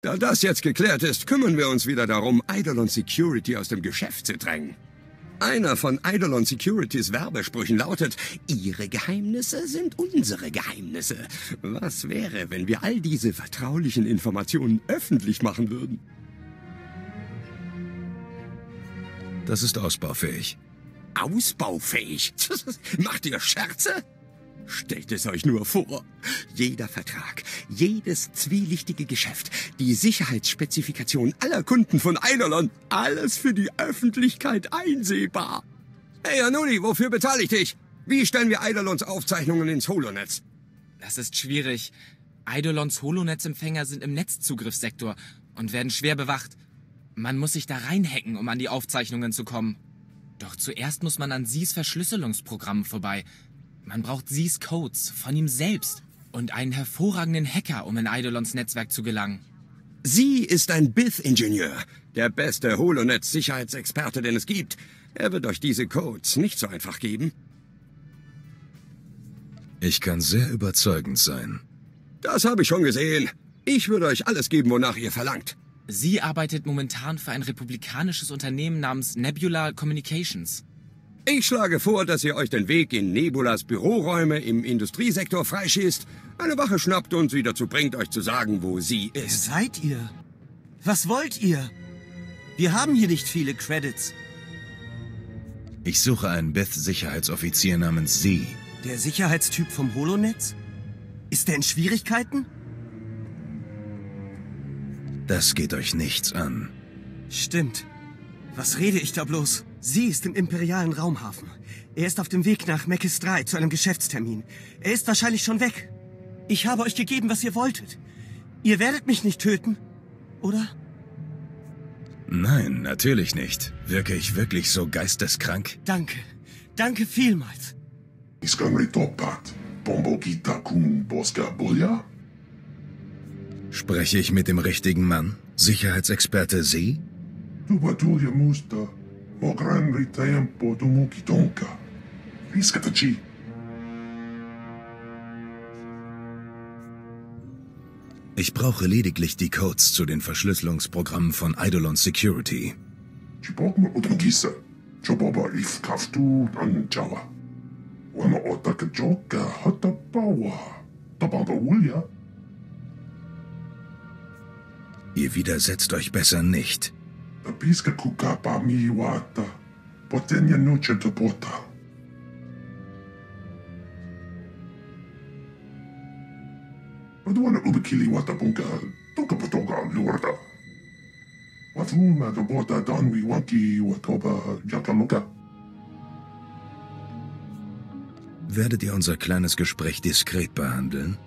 Da das jetzt geklärt ist, kümmern wir uns wieder darum, Eidolon Security aus dem Geschäft zu drängen. Einer von Eidolon Securities Werbesprüchen lautet, Ihre Geheimnisse sind unsere Geheimnisse. Was wäre, wenn wir all diese vertraulichen Informationen öffentlich machen würden? Das ist ausbaufähig. Ausbaufähig? Macht ihr Scherze? Stellt es euch nur vor. Jeder Vertrag, jedes zwielichtige Geschäft, die Sicherheitsspezifikation aller Kunden von Eidolon, alles für die Öffentlichkeit einsehbar. Hey Anuli, wofür bezahle ich dich? Wie stellen wir Eidolons Aufzeichnungen ins Holonetz? Das ist schwierig. Eidolons Holonetzempfänger sind im Netzzugriffssektor und werden schwer bewacht. Man muss sich da reinhacken, um an die Aufzeichnungen zu kommen. Doch zuerst muss man an Seas Verschlüsselungsprogramm vorbei. Man braucht Seas Codes von ihm selbst und einen hervorragenden Hacker, um in Eidolons Netzwerk zu gelangen. Sie ist ein Bith-Ingenieur, der beste Holonetz-Sicherheitsexperte, den es gibt. Er wird euch diese Codes nicht so einfach geben. Ich kann sehr überzeugend sein. Das habe ich schon gesehen. Ich würde euch alles geben, wonach ihr verlangt. Sie arbeitet momentan für ein republikanisches Unternehmen namens Nebula Communications. Ich schlage vor, dass ihr euch den Weg in Nebulas Büroräume im Industriesektor freischießt, eine Wache schnappt und sie dazu bringt, euch zu sagen, wo sie Wer ist. seid ihr? Was wollt ihr? Wir haben hier nicht viele Credits. Ich suche einen Beth-Sicherheitsoffizier namens Sie. Der Sicherheitstyp vom Holonetz? Ist der in Schwierigkeiten? Das geht euch nichts an. Stimmt. Was rede ich da bloß? Sie ist im imperialen Raumhafen. Er ist auf dem Weg nach Mekis 3 zu einem Geschäftstermin. Er ist wahrscheinlich schon weg. Ich habe euch gegeben, was ihr wolltet. Ihr werdet mich nicht töten, oder? Nein, natürlich nicht. Wirke ich wirklich so geisteskrank? Danke. Danke vielmals. Spreche ich mit dem richtigen Mann? Sicherheitsexperte Sie? Ich brauche lediglich die Codes zu den Verschlüsselungsprogrammen von Eidolon Security. Ihr widersetzt euch besser nicht. Werdet ihr unser kleines Gespräch diskret behandeln?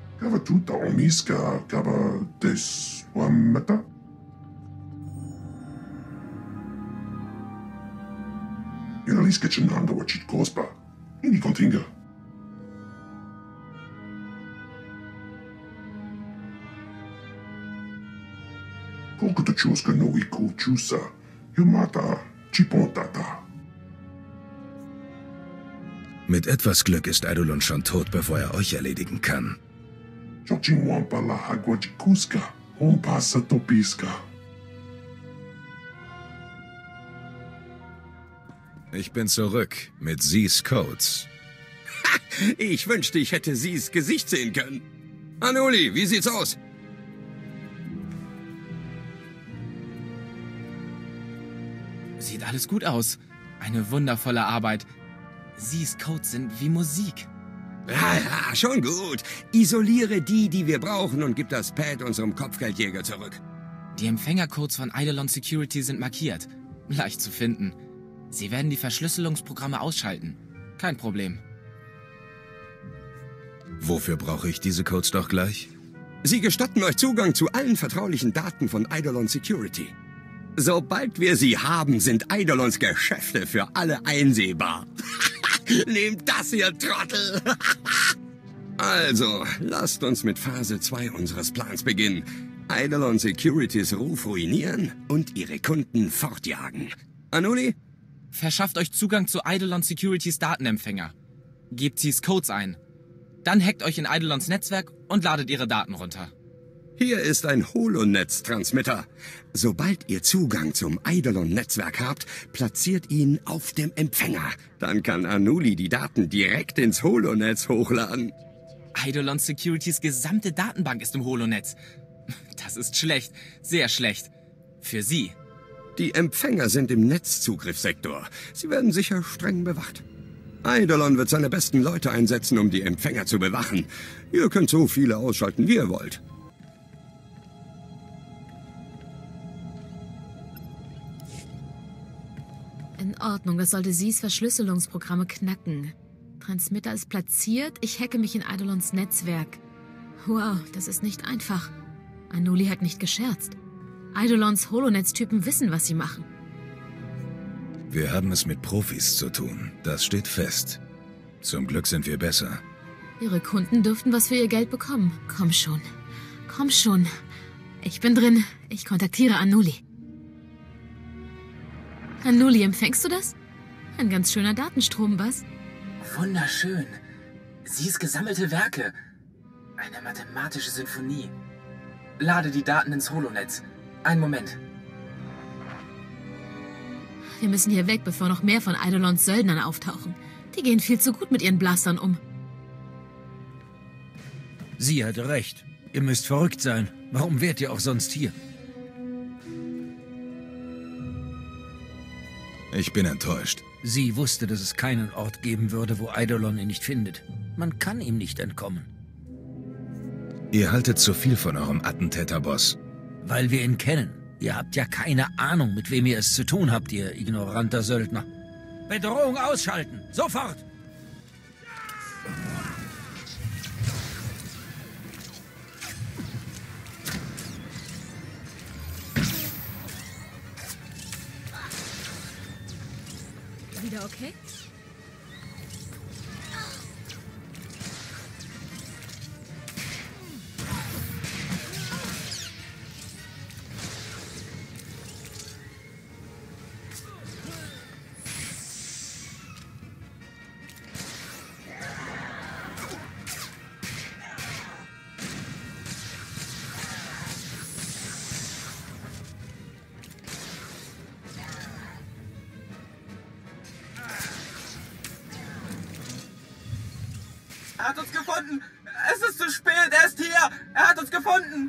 Mit etwas Glück ist Eidolon schon tot, bevor er euch erledigen kann. Ich bin zurück mit Seas Codes. Ich wünschte, ich hätte Seas Gesicht sehen können. Anuli, wie sieht's aus? Sieht alles gut aus. Eine wundervolle Arbeit. Seas Codes sind wie Musik. Ja, schon gut. Isoliere die, die wir brauchen und gib das Pad unserem Kopfgeldjäger zurück. Die Empfängercodes von Eidolon Security sind markiert. Leicht zu finden. Sie werden die Verschlüsselungsprogramme ausschalten. Kein Problem. Wofür brauche ich diese Codes doch gleich? Sie gestatten euch Zugang zu allen vertraulichen Daten von Eidolon Security. Sobald wir sie haben, sind Eidolons Geschäfte für alle einsehbar. Nehmt das, ihr Trottel! Also, lasst uns mit Phase 2 unseres Plans beginnen. Eidolon Securities Ruf ruinieren und ihre Kunden fortjagen. Anuli? Verschafft euch Zugang zu Eidolon Securities Datenempfänger. Gebt Seas Codes ein. Dann hackt euch in Eidolons Netzwerk und ladet ihre Daten runter. Hier ist ein Holonetz-Transmitter. Sobald ihr Zugang zum Eidolon-Netzwerk habt, platziert ihn auf dem Empfänger. Dann kann Anuli die Daten direkt ins Holonetz hochladen. Eidolon Securities gesamte Datenbank ist im Holonetz. Das ist schlecht, sehr schlecht. Für Sie. Die Empfänger sind im Netzzugriffssektor. Sie werden sicher streng bewacht. Eidolon wird seine besten Leute einsetzen, um die Empfänger zu bewachen. Ihr könnt so viele ausschalten, wie ihr wollt. In Ordnung, das sollte Sie's Verschlüsselungsprogramme knacken. Transmitter ist platziert, ich hacke mich in Eidolons Netzwerk. Wow, das ist nicht einfach. Anuli hat nicht gescherzt. Eidolons Holonetz-Typen wissen, was sie machen. Wir haben es mit Profis zu tun. Das steht fest. Zum Glück sind wir besser. Ihre Kunden dürften was für ihr Geld bekommen. Komm schon. Komm schon. Ich bin drin. Ich kontaktiere Anuli. Anuli, empfängst du das? Ein ganz schöner Datenstrom, was? Wunderschön. Sie's gesammelte Werke. Eine mathematische Sinfonie. Lade die Daten ins Holonetz. Einen Moment. Wir müssen hier weg, bevor noch mehr von Eidolons Söldnern auftauchen. Die gehen viel zu gut mit ihren Blastern um. Sie hatte recht. Ihr müsst verrückt sein. Warum wärt ihr auch sonst hier? Ich bin enttäuscht. Sie wusste, dass es keinen Ort geben würde, wo Eidolon ihn nicht findet. Man kann ihm nicht entkommen. Ihr haltet zu viel von eurem Attentäterboss. Weil wir ihn kennen. Ihr habt ja keine Ahnung, mit wem ihr es zu tun habt, ihr ignoranter Söldner. Bedrohung ausschalten! Sofort! Wieder okay? Er hat uns gefunden! Es ist zu spät! Er ist hier! Er hat uns gefunden!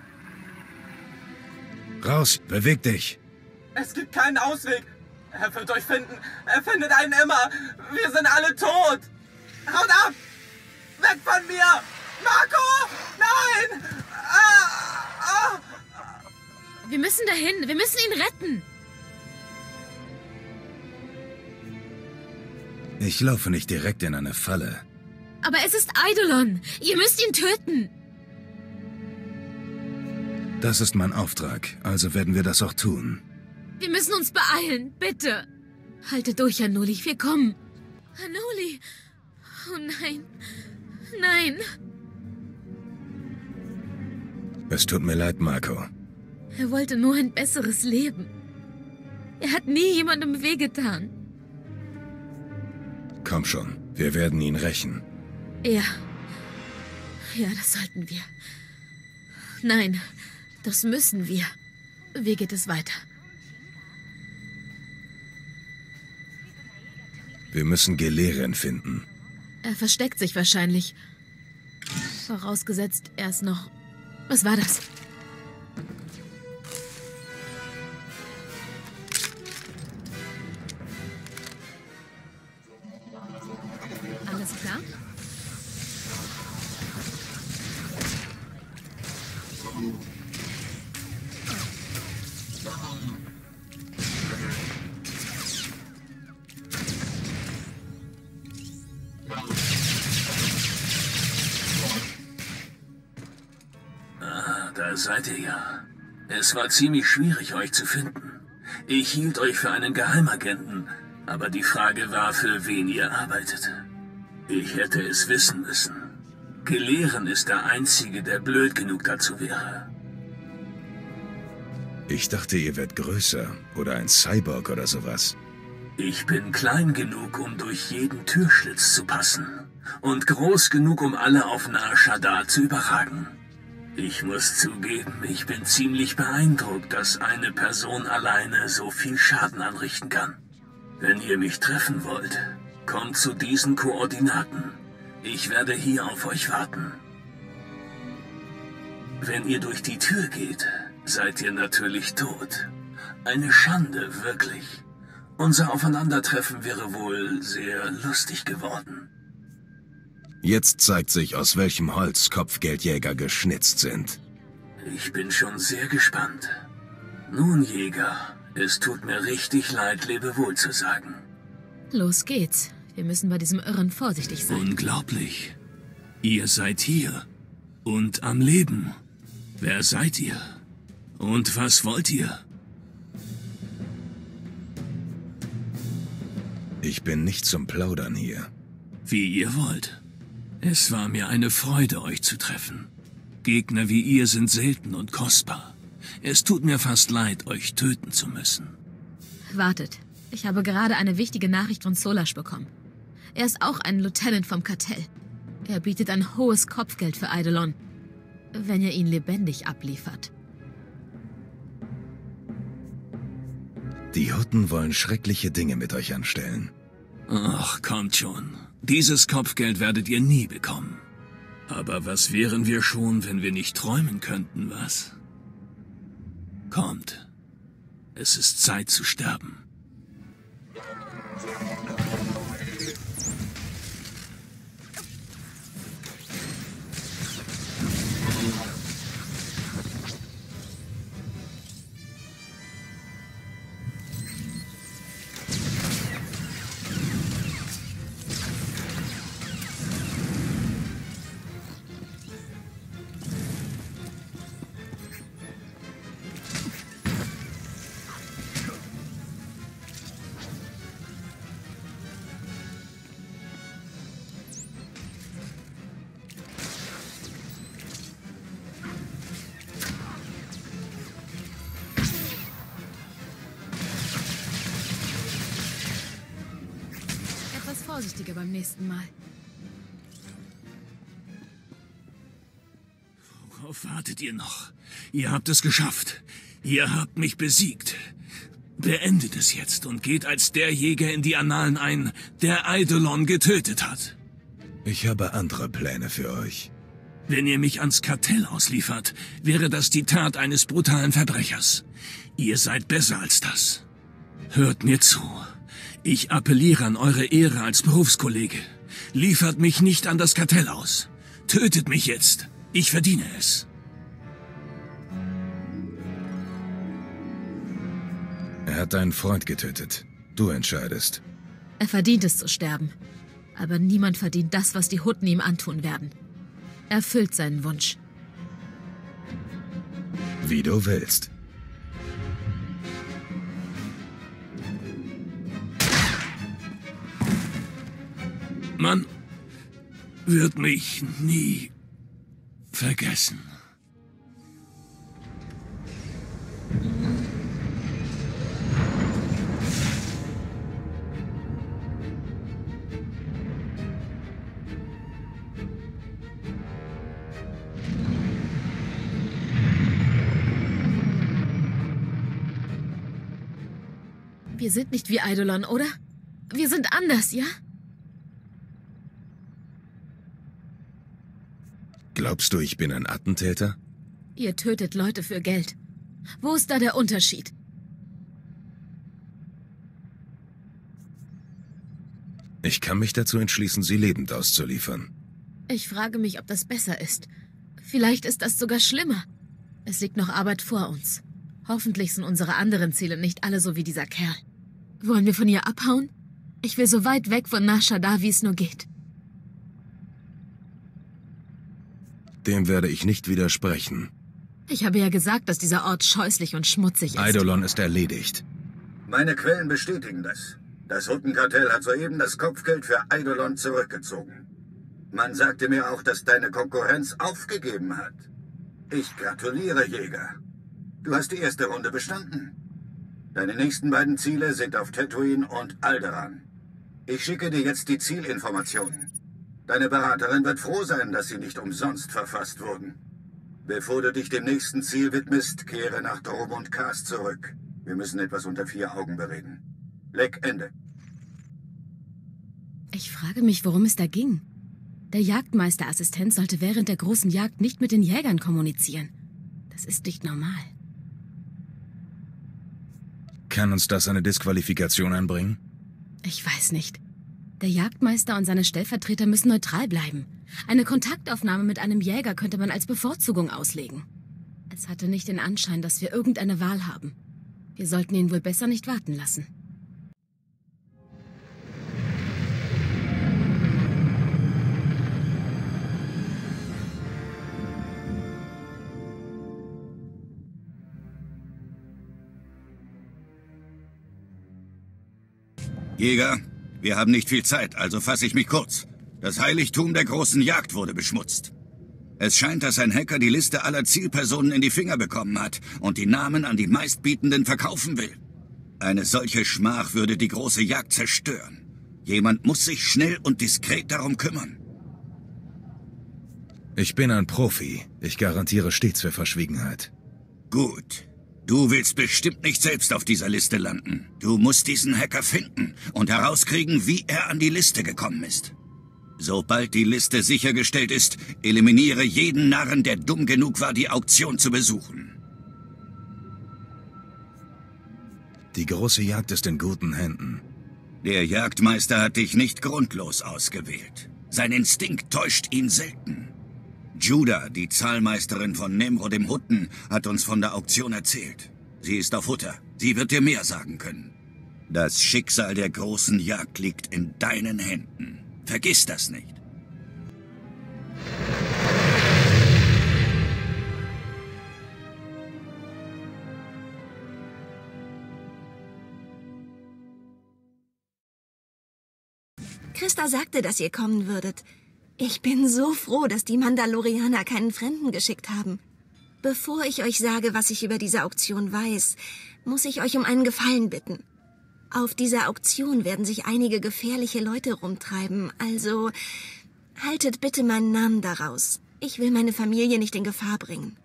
Raus, beweg dich! Es gibt keinen Ausweg! Er wird euch finden! Er findet einen immer! Wir sind alle tot! Haut ab! Weg von mir! Marco! Nein! Wir müssen dahin. Wir müssen ihn retten. Ich laufe nicht direkt in eine Falle. Aber es ist Eidolon. Ihr müsst ihn töten. Das ist mein Auftrag, also werden wir das auch tun. Wir müssen uns beeilen, bitte. Haltet durch, Anuli, wir kommen. Anuli. Oh nein. Nein. Es tut mir leid, Marco. Er wollte nur ein besseres Leben. Er hat nie jemandem wehgetan. Komm schon, wir werden ihn rächen. Ja. Ja, das sollten wir. Nein, das müssen wir. Wie geht es weiter? Wir müssen Geleren finden. Er versteckt sich wahrscheinlich. Vorausgesetzt, er ist noch... Was war das? Alles klar? Da seid ihr ja. Es war ziemlich schwierig, euch zu finden. Ich hielt euch für einen Geheimagenten, aber die Frage war, für wen ihr arbeitet. Ich hätte es wissen müssen. Geleren ist der Einzige, der blöd genug dazu wäre. Ich dachte, ihr werdet größer oder ein Cyborg oder sowas. Ich bin klein genug, um durch jeden Türschlitz zu passen. Und groß genug, um alle auf Nar Shaddaa zu überragen. Ich muss zugeben, ich bin ziemlich beeindruckt, dass eine Person alleine so viel Schaden anrichten kann. Wenn ihr mich treffen wollt, kommt zu diesen Koordinaten. Ich werde hier auf euch warten. Wenn ihr durch die Tür geht, seid ihr natürlich tot. Eine Schande, wirklich. Unser Aufeinandertreffen wäre wohl sehr lustig geworden. Jetzt zeigt sich, aus welchem Holz Kopfgeldjäger geschnitzt sind. Ich bin schon sehr gespannt. Nun, Jäger, es tut mir richtig leid, Lebewohl zu sagen. Los geht's. Wir müssen bei diesem Irren vorsichtig sein. Unglaublich. Ihr seid hier. Und am Leben. Wer seid ihr? Und was wollt ihr? Ich bin nicht zum Plaudern hier. Wie ihr wollt. Es war mir eine Freude, euch zu treffen. Gegner wie ihr sind selten und kostbar. Es tut mir fast leid, euch töten zu müssen. Wartet. Ich habe gerade eine wichtige Nachricht von Solash bekommen. Er ist auch ein Lieutenant vom Kartell. Er bietet ein hohes Kopfgeld für Eidolon, wenn ihr ihn lebendig abliefert. Die Hutten wollen schreckliche Dinge mit euch anstellen. Ach, kommt schon. Dieses Kopfgeld werdet ihr nie bekommen. Aber was wären wir schon, wenn wir nicht träumen könnten, was? Kommt. Es ist Zeit zu sterben. Vorsichtiger beim nächsten Mal. Worauf wartet ihr noch? Ihr habt es geschafft. Ihr habt mich besiegt. Beendet es jetzt und geht als der Jäger in die Annalen ein, der Eidolon getötet hat. Ich habe andere Pläne für euch. Wenn ihr mich ans Kartell ausliefert, wäre das die Tat eines brutalen Verbrechers. Ihr seid besser als das. Hört mir zu. Ich appelliere an eure Ehre als Berufskollege. Liefert mich nicht an das Kartell aus. Tötet mich jetzt. Ich verdiene es. Er hat deinen Freund getötet. Du entscheidest. Er verdient es zu sterben. Aber niemand verdient das, was die Hutten ihm antun werden. Er erfüllt seinen Wunsch. Wie du willst. Man wird mich nie vergessen. Wir sind nicht wie Eidolon, oder? Wir sind anders, ja? Glaubst du, ich bin ein Attentäter? Ihr tötet Leute für Geld. Wo ist da der Unterschied? Ich kann mich dazu entschließen, sie lebend auszuliefern. Ich frage mich, ob das besser ist. Vielleicht ist das sogar schlimmer. Es liegt noch Arbeit vor uns. Hoffentlich sind unsere anderen Ziele nicht alle so wie dieser Kerl. Wollen wir von ihr abhauen? Ich will so weit weg von Nar Shaddaa, wie es nur geht. Dem werde ich nicht widersprechen. Ich habe ja gesagt, dass dieser Ort scheußlich und schmutzig ist. Eidolon ist erledigt. Meine Quellen bestätigen das. Das Huttenkartell hat soeben das Kopfgeld für Eidolon zurückgezogen. Man sagte mir auch, dass deine Konkurrenz aufgegeben hat. Ich gratuliere, Jäger. Du hast die erste Runde bestanden. Deine nächsten beiden Ziele sind auf Tatooine und Alderaan. Ich schicke dir jetzt die Zielinformationen. Deine Beraterin wird froh sein, dass sie nicht umsonst verfasst wurden. Bevor du dich dem nächsten Ziel widmest, kehre nach Dromund Kaas zurück. Wir müssen etwas unter 4 Augen bereden. Leck, Ende. Ich frage mich, worum es da ging. Der Jagdmeisterassistent sollte während der großen Jagd nicht mit den Jägern kommunizieren. Das ist nicht normal. Kann uns das eine Disqualifikation einbringen? Ich weiß nicht. Der Jagdmeister und seine Stellvertreter müssen neutral bleiben. Eine Kontaktaufnahme mit einem Jäger könnte man als Bevorzugung auslegen. Es hatte nicht den Anschein, dass wir irgendeine Wahl haben. Wir sollten ihn wohl besser nicht warten lassen. Jäger, wir haben nicht viel Zeit, also fasse ich mich kurz. Das Heiligtum der großen Jagd wurde beschmutzt. Es scheint, dass ein Hacker die Liste aller Zielpersonen in die Finger bekommen hat und die Namen an die Meistbietenden verkaufen will. Eine solche Schmach würde die große Jagd zerstören. Jemand muss sich schnell und diskret darum kümmern. Ich bin ein Profi. Ich garantiere stets für Verschwiegenheit. Gut. Du willst bestimmt nicht selbst auf dieser Liste landen. Du musst diesen Hacker finden und herauskriegen, wie er an die Liste gekommen ist. Sobald die Liste sichergestellt ist, eliminiere jeden Narren, der dumm genug war, die Auktion zu besuchen. Die große Jagd ist in guten Händen. Der Jagdmeister hat dich nicht grundlos ausgewählt. Sein Instinkt täuscht ihn selten. Judah, die Zahlmeisterin von Nemro dem Hutten, hat uns von der Auktion erzählt. Sie ist auf Hutter. Sie wird dir mehr sagen können. Das Schicksal der großen Jagd liegt in deinen Händen. Vergiss das nicht. Christa sagte, dass ihr kommen würdet. Ich bin so froh, dass die Mandalorianer keinen Fremden geschickt haben. Bevor ich euch sage, was ich über diese Auktion weiß, muss ich euch um einen Gefallen bitten. Auf dieser Auktion werden sich einige gefährliche Leute rumtreiben, also haltet bitte meinen Namen daraus. Ich will meine Familie nicht in Gefahr bringen.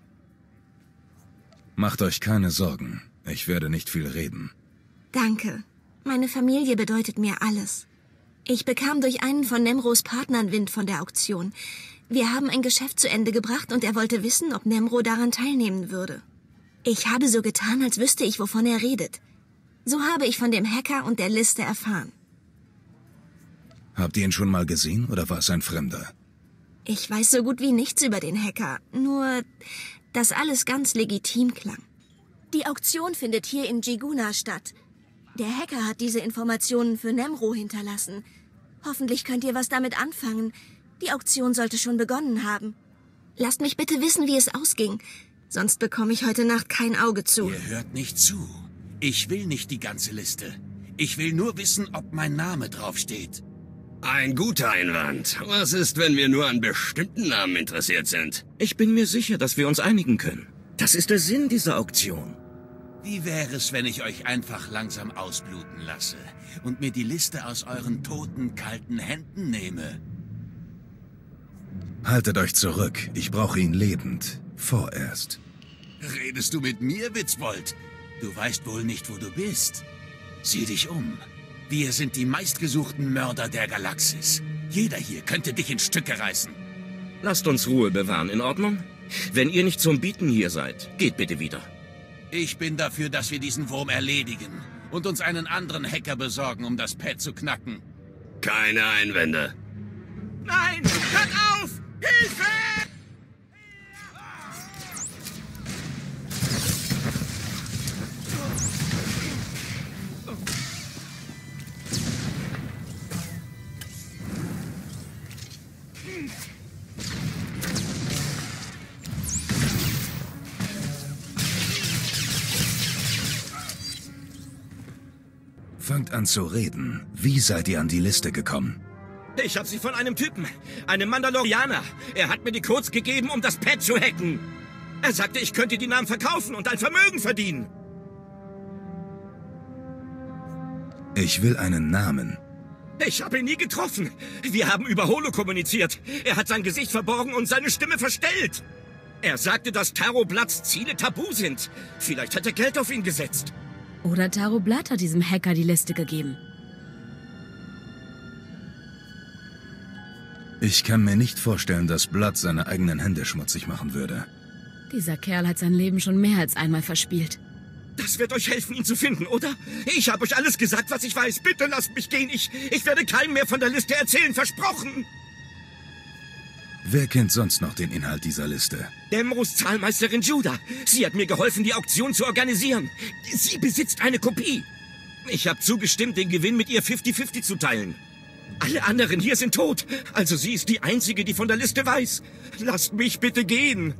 Macht euch keine Sorgen. Ich werde nicht viel reden. Danke. Meine Familie bedeutet mir alles. Ich bekam durch einen von Nemros Partnern Wind von der Auktion. Wir haben ein Geschäft zu Ende gebracht und er wollte wissen, ob Nemro daran teilnehmen würde. Ich habe so getan, als wüsste ich, wovon er redet. So habe ich von dem Hacker und der Liste erfahren. Habt ihr ihn schon mal gesehen oder war es ein Fremder? Ich weiß so gut wie nichts über den Hacker, nur dass alles ganz legitim klang. Die Auktion findet hier in Jiguna statt. Der Hacker hat diese Informationen für Nemro hinterlassen. Hoffentlich könnt ihr was damit anfangen. Die Auktion sollte schon begonnen haben. Lasst mich bitte wissen, wie es ausging. Sonst bekomme ich heute Nacht kein Auge zu. Ihr hört nicht zu. Ich will nicht die ganze Liste. Ich will nur wissen, ob mein Name draufsteht. Ein guter Einwand. Was ist, wenn wir nur an bestimmten Namen interessiert sind? Ich bin mir sicher, dass wir uns einigen können. Das ist der Sinn dieser Auktion. Wie wäre es, wenn ich euch einfach langsam ausbluten lasse und mir die Liste aus euren toten, kalten Händen nehme? Haltet euch zurück. Ich brauche ihn lebend. Vorerst. Redest du mit mir, Witzbold? Du weißt wohl nicht, wo du bist. Sieh dich um. Wir sind die meistgesuchten Mörder der Galaxis. Jeder hier könnte dich in Stücke reißen. Lasst uns Ruhe bewahren, in Ordnung? Wenn ihr nicht zum Bieten hier seid, geht bitte wieder. Ich bin dafür, dass wir diesen Wurm erledigen und uns einen anderen Hacker besorgen, um das Pad zu knacken. Keine Einwände. Nein! Hört auf! Hilfe! Fangt an zu reden. Wie seid ihr an die Liste gekommen? Ich habe sie von einem Typen, einem Mandalorianer. Er hat mir die Codes gegeben, um das Pad zu hacken. Er sagte, ich könnte die Namen verkaufen und ein Vermögen verdienen. Ich will einen Namen. Ich habe ihn nie getroffen. Wir haben über Holo kommuniziert. Er hat sein Gesicht verborgen und seine Stimme verstellt. Er sagte, dass Taro Blatts Ziele tabu sind. Vielleicht hat er Geld auf ihn gesetzt. Oder Taro Blatt hat diesem Hacker die Liste gegeben. Ich kann mir nicht vorstellen, dass Blood seine eigenen Hände schmutzig machen würde. Dieser Kerl hat sein Leben schon mehr als einmal verspielt. Das wird euch helfen, ihn zu finden, oder? Ich habe euch alles gesagt, was ich weiß. Bitte lasst mich gehen. Ich werde keinem mehr von der Liste erzählen. Versprochen! Wer kennt sonst noch den Inhalt dieser Liste? Demrus Zahlmeisterin Judah. Sie hat mir geholfen, die Auktion zu organisieren. Sie besitzt eine Kopie. Ich habe zugestimmt, den Gewinn mit ihr 50-50 zu teilen. Alle anderen hier sind tot. Also sie ist die Einzige, die von der Liste weiß. Lasst mich bitte gehen.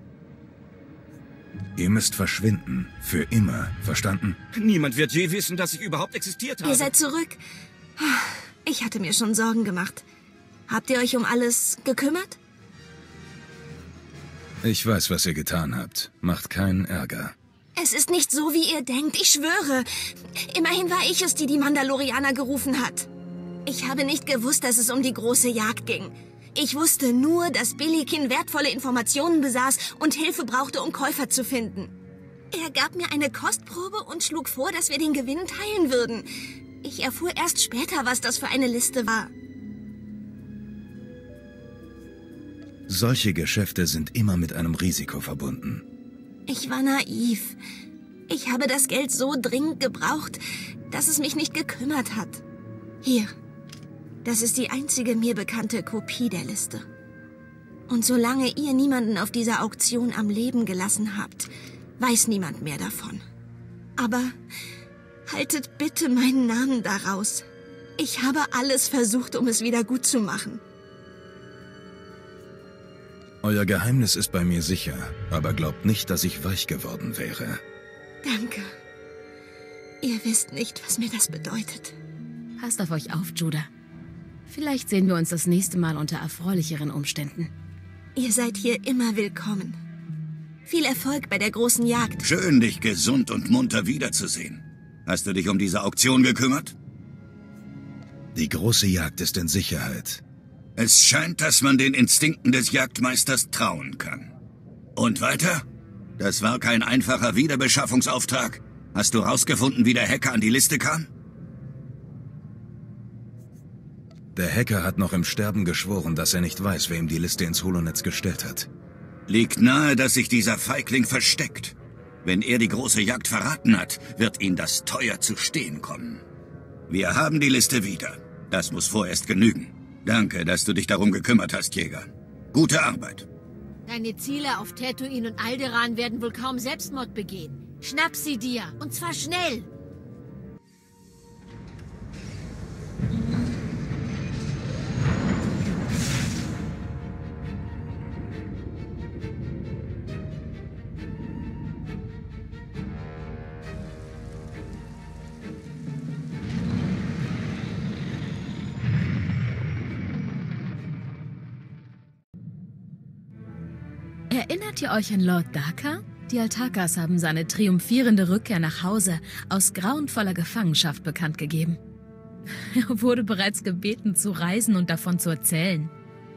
Ihr müsst verschwinden. Für immer. Verstanden? Niemand wird je wissen, dass ich überhaupt existiert habe. Ihr seid zurück. Ich hatte mir schon Sorgen gemacht. Habt ihr euch um alles gekümmert? Ich weiß, was ihr getan habt. Macht keinen Ärger. Es ist nicht so, wie ihr denkt. Ich schwöre. Immerhin war ich es, die die Mandalorianer gerufen hat. Ich habe nicht gewusst, dass es um die große Jagd ging. Ich wusste nur, dass Billikin wertvolle Informationen besaß und Hilfe brauchte, um Käufer zu finden. Er gab mir eine Kostprobe und schlug vor, dass wir den Gewinn teilen würden. Ich erfuhr erst später, was das für eine Liste war. Solche Geschäfte sind immer mit einem Risiko verbunden. Ich war naiv. Ich habe das Geld so dringend gebraucht, dass es mich nicht gekümmert hat. Hier. Das ist die einzige mir bekannte Kopie der Liste. Und solange ihr niemanden auf dieser Auktion am Leben gelassen habt, weiß niemand mehr davon. Aber haltet bitte meinen Namen daraus. Ich habe alles versucht, um es wieder gut zu machen. Euer Geheimnis ist bei mir sicher, aber glaubt nicht, dass ich weich geworden wäre. Danke. Ihr wisst nicht, was mir das bedeutet. Passt auf euch auf, Judah. Vielleicht sehen wir uns das nächste Mal unter erfreulicheren Umständen. Ihr seid hier immer willkommen. Viel Erfolg bei der großen Jagd. Schön, dich gesund und munter wiederzusehen. Hast du dich um diese Auktion gekümmert? Die große Jagd ist in Sicherheit. Es scheint, dass man den Instinkten des Jagdmeisters trauen kann. Und weiter? Das war kein einfacher Wiederbeschaffungsauftrag. Hast du rausgefunden, wie der Hacker an die Liste kam? Der Hacker hat noch im Sterben geschworen, dass er nicht weiß, wer ihm die Liste ins Holonetz gestellt hat. Liegt nahe, dass sich dieser Feigling versteckt. Wenn er die große Jagd verraten hat, wird ihn das teuer zu stehen kommen. Wir haben die Liste wieder. Das muss vorerst genügen. Danke, dass du dich darum gekümmert hast, Jäger. Gute Arbeit. Deine Ziele auf Tatooine und Alderaan werden wohl kaum Selbstmord begehen. Schnapp sie dir, und zwar schnell! Erinnert ihr euch an Lord Daka? Die Altakas haben seine triumphierende Rückkehr nach Hause aus grauenvoller Gefangenschaft bekannt gegeben. Er wurde bereits gebeten, zu reisen und davon zu erzählen.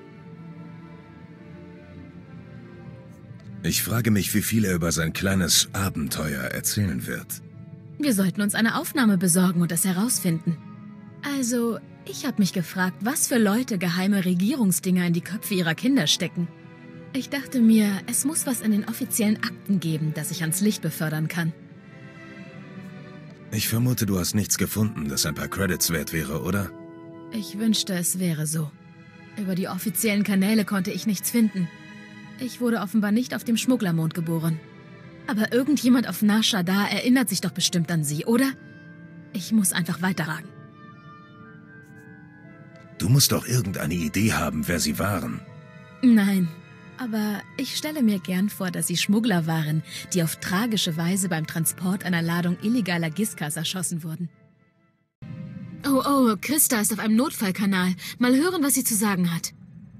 Ich frage mich, wie viel er über sein kleines Abenteuer erzählen wird. Wir sollten uns eine Aufnahme besorgen und es herausfinden. Also, ich habe mich gefragt, was für Leute geheime Regierungsdinger in die Köpfe ihrer Kinder stecken. Ich dachte mir, es muss was in den offiziellen Akten geben, das ich ans Licht befördern kann. Ich vermute, du hast nichts gefunden, das ein paar Credits wert wäre, oder? Ich wünschte, es wäre so. Über die offiziellen Kanäle konnte ich nichts finden. Ich wurde offenbar nicht auf dem Schmugglermond geboren. Aber irgendjemand auf Nar Shaddaa erinnert sich doch bestimmt an sie, oder? Ich muss einfach weiterragen. Du musst doch irgendeine Idee haben, wer sie waren. Nein. Aber ich stelle mir gern vor, dass sie Schmuggler waren, die auf tragische Weise beim Transport einer Ladung illegaler Giskas erschossen wurden. Oh, Christa ist auf einem Notfallkanal. Mal hören, was sie zu sagen hat.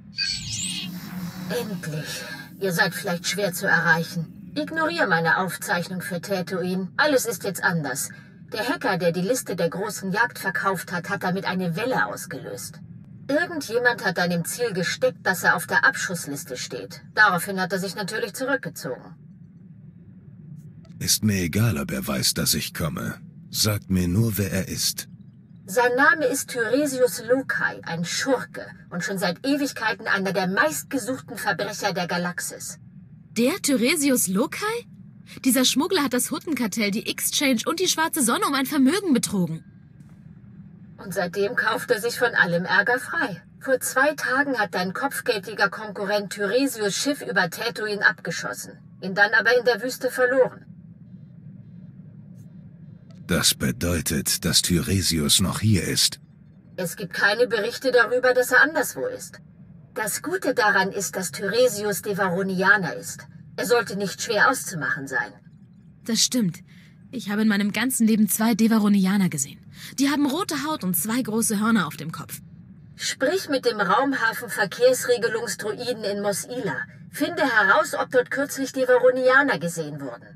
Endlich. Ihr seid vielleicht schwer zu erreichen. Ignoriere meine Aufzeichnung für Tatooine. Alles ist jetzt anders. Der Hacker, der die Liste der großen Jagd verkauft hat, hat damit eine Welle ausgelöst. Irgendjemand hat deinem Ziel gesteckt, dass er auf der Abschussliste steht. Daraufhin hat er sich natürlich zurückgezogen. Ist mir egal, ob er weiß, dass ich komme. Sagt mir nur, wer er ist. Sein Name ist Tyresius Lokai, ein Schurke und schon seit Ewigkeiten einer der meistgesuchten Verbrecher der Galaxis. Der Tyresius Lokai? Dieser Schmuggler hat das Huttenkartell, die Exchange und die Schwarze Sonne um ein Vermögen betrogen. Und seitdem kauft er sich von allem Ärger frei. Vor 2 Tagen hat dein kopfgeldiger Konkurrent Tyresius Schiff über Tatooine abgeschossen, ihn dann aber in der Wüste verloren. Das bedeutet, dass Tyresius noch hier ist. Es gibt keine Berichte darüber, dass er anderswo ist. Das Gute daran ist, dass Tyresius Devaronianer ist. Er sollte nicht schwer auszumachen sein. Das stimmt. Ich habe in meinem ganzen Leben 2 Devaronianer gesehen. Die haben rote Haut und 2 große Hörner auf dem Kopf. Sprich mit dem Raumhafen-Verkehrsregelungsdruiden in Mos Ila. Finde heraus, ob dort kürzlich Devaronianer gesehen wurden.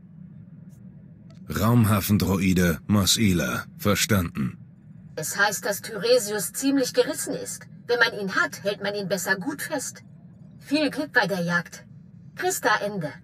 Raumhafendroide Mos Ila. Verstanden. Es heißt, dass Tyresius ziemlich gerissen ist. Wenn man ihn hat, hält man ihn besser gut fest. Viel Glück bei der Jagd. Christa, Ende.